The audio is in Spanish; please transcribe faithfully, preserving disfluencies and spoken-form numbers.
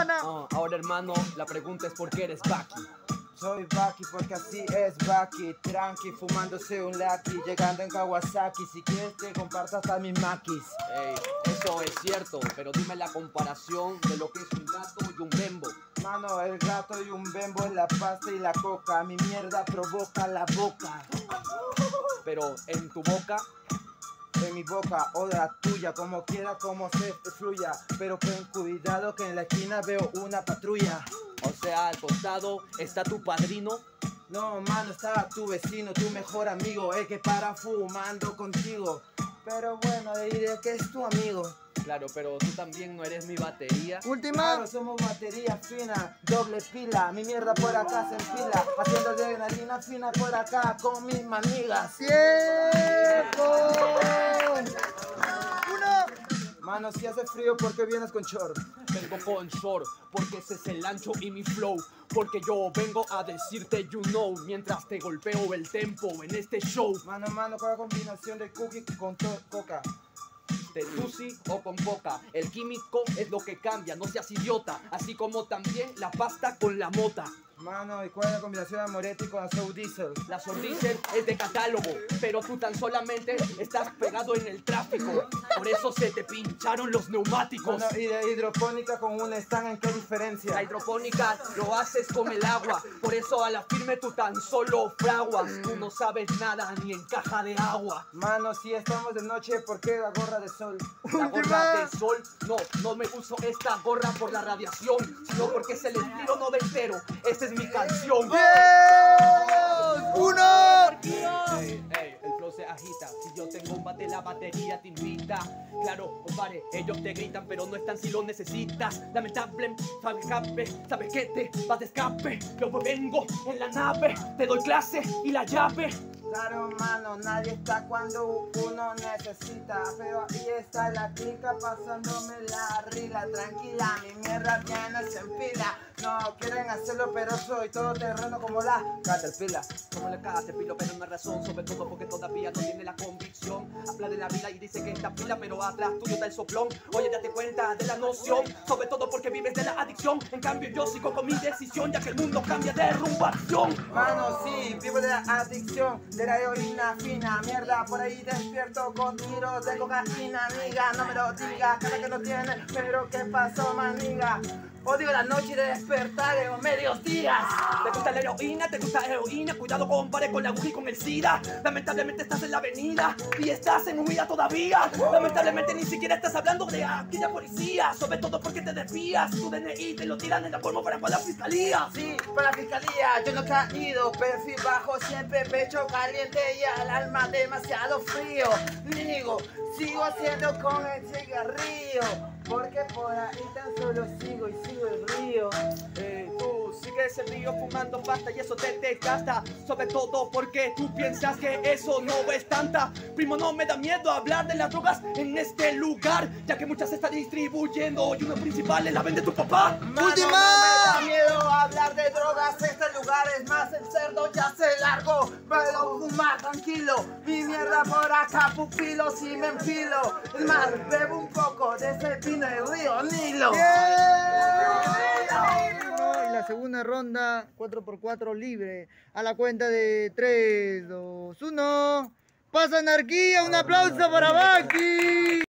pana. Uh, ahora, hermano, la pregunta es ¿por qué eres Baki? Soy Baki porque así es Baki, tranqui, fumándose un Lucky, llegando en Kawasaki, si quieres te comparto hasta mis maquis. Ey, eso es cierto, pero dime la comparación de lo que es un gato y un bembo. Mano, el gato y un bembo es la pasta y la coca, mi mierda provoca la boca. Pero en tu boca, en mi boca o de la tuya, como quiera, como se fluya, pero con cuidado que en la esquina veo una patrulla. o sea, al costado está tu padrino. No, mano, está tu vecino, tu mejor amigo, el que para fumando contigo. Pero bueno, le diré que es tu amigo. Claro, pero tú también no eres mi batería. Última. Claro, somos batería fina, doble pila. Mi mierda por acá se enfila, haciendo adrenalina fina por acá con mis manigas. ¡Tiempo! Uno. Mano, si hace frío, ¿por qué vienes con short? Vengo con short, porque ese es el ancho y mi flow. Porque yo vengo a decirte you know, mientras te golpeo el tempo en este show. Mano, mano, con la combinación de cookie con coca. De Tusi o con coca, el químico es lo que cambia, no seas idiota. Así como también la pasta con la mota. Mano, ¿y cuál es la combinación de Moretti con Soul Diesel? La Soul Diesel es de catálogo, pero tú tan solamente estás pegado en el tráfico. Por eso se te pincharon los neumáticos. Mano, y de hidropónica con una están, ¿en qué diferencia? La hidropónica lo haces con el agua, por eso a la firme tú tan solo fraguas. Tú no sabes nada ni en caja de agua. Mano, si estamos de noche, ¿por qué la gorra de sol? La gorra de sol, no, no me uso esta gorra por la radiación, sino porque es el estilo noventero. Esta es mi canción. ¡Diez! ¡Uno! Ey, ey, el flow se agita. Si yo tengo un bate, la batería te invita. Claro, compadre, ellos te gritan, pero no están si lo necesitas. Lamentable, sabes escape, sabes que te vas de escape. Yo vengo en la nave, te doy clase y la llave. Claro, mano, nadie está cuando uno necesita, pero ahí está la clica pasándome la rila. Tranquila, mi mierda viene se empila. No quieren hacerlo, pero soy todo terreno como la Caterpillar. Como la Caterpillar, pero no hay razón, sobre todo porque todavía no tiene la convicción. Habla de la vida y dice que está pila, pero atrás tuyo está el soplón. Oye, date cuenta de la noción, sobre todo porque vives de la adicción. En cambio yo sigo con mi decisión, ya que el mundo cambia de rumbación. Mano, sí, vivo de la adicción, de la heroína fina, mierda, por ahí despierto con tiros de cocaína, amiga, no me lo digas, cara que no tiene, pero ¿qué pasó, maniga? Odio la noche de despertar en los medios días. Te gusta la heroína, te gusta la heroína, cuidado compadre con la aguja y con el SIDA. Lamentablemente estás en la avenida y estás en huida todavía. Lamentablemente ni siquiera estás hablando de aquella policía, sobre todo porque te desvías. Tu D N I te lo tiran en la forma para la fiscalía. Sí, para la fiscalía, yo no he caído, perfil bajo, siempre pecho caliente y al alma demasiado frío. Digo, sigo haciendo con el cigarrillo, porque por ahí tan solo sigo y sigo el río. Eh, tú sigues el río fumando pasta y eso te desgasta, sobre todo porque tú piensas que eso no es tanta. Primo, no me da miedo hablar de las drogas en este lugar, ya que muchas se están distribuyendo y uno principal es la vende tu papá. Mano, ¡Última! no me da miedo hablar de drogas, este lugar es más el cerdo, ya se largo, puedo fumar tranquilo, mi mierda por acá, pupilo, si me enfilo, es más, bebo un poco de ese vino del río Nilo. Y la segunda ronda, cuatro por cuatro libre. A la cuenta de tres, dos, uno. ¡Pasa anarquía! ¡Un aplauso para Baki!